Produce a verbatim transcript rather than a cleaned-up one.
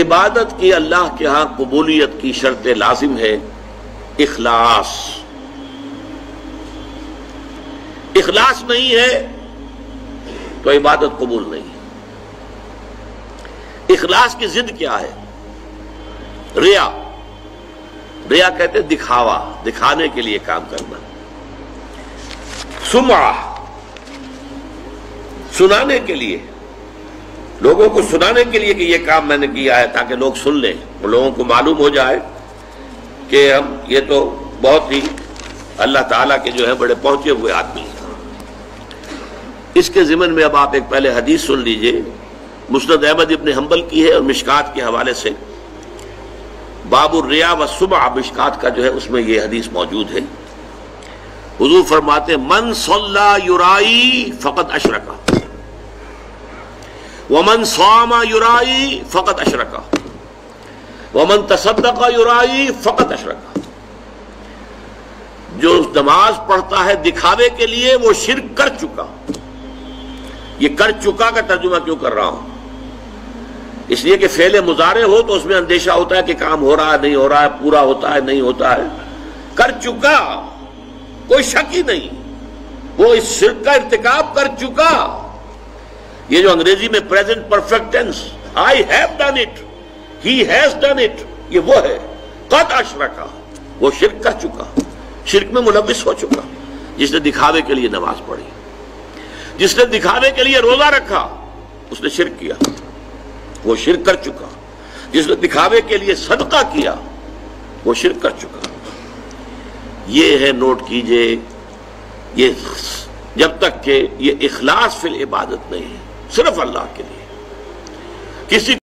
عبادت کی اللہ کے ہاں قبولیت کی شرط لازم ہے اخلاص۔ اخلاص نہیں ہے تو عبادت قبول نہیں۔ اخلاص کی ضد کیا ہے؟ ریا۔ ریا کہتے ہیں دکھاوا، دکھانے کے لیے کام کرنا۔ سمعہ، سنانے کے لیے، لوگوں کو سنانے کے لیے کہ یہ کام میں نے کیا ہے تاکہ لوگ سن لیں، لوگوں کو معلوم ہو جائے کہ ہم یہ تو بہت ہی اللہ تعالیٰ کے جو ہے بڑے پہنچے ہوئے آدمی ہیں۔ اس کے ضمن میں اب آپ ایک پہلے حدیث سن لیجئے، مسند احمد ابن حنبل کی ہے اور مشکات کے حوالے سے، باب الریا والسمعہ، مشکات کا جو ہے اس میں یہ حدیث موجود ہے۔ حضور فرماتے ہیں من صلی یرائی فقد اشرکا ومن صام یرائی فقد اشرکا ومن تصدق یرائی فقد اشرکا۔ جو نماز پڑھتا ہے دکھاوے کے لیے وہ شرک کر چکا۔ یہ کر چکا کا ترجمہ کیوں کر رہا ہوں؟ اس لیے کہ فعل مضارع ہو تو اس میں اندیشہ ہوتا ہے کہ کام ہو رہا ہے نہیں ہو رہا ہے، پورا ہوتا ہے نہیں ہوتا ہے۔ کر چکا، کوئی شک ہی نہیں، وہ اس شرک کا ارتکاب کر چکا۔ یہ جو انگریزی میں present perfect tense, I have done it, he has done it, یہ وہ ہے قد اشرکا، وہ شرک کر چکا، شرک میں ملوث ہو چکا۔ جس نے دکھاوے کے لیے نماز پڑھی، جس نے دکھاوے کے لیے روزہ رکھا، اس نے شرک کیا، وہ شرک کر چکا۔ جس نے دکھاوے کے لیے صدقہ کیا، وہ شرک کر چکا۔ یہ ہے، نوٹ کیجئے، یہ جب تک کہ یہ اخلاص فی العبادت نہیں ہے، صرف اللہ کے لیے، کسی